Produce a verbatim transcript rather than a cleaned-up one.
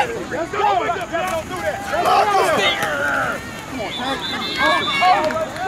Let's go! Don't do that! Come on, Tank!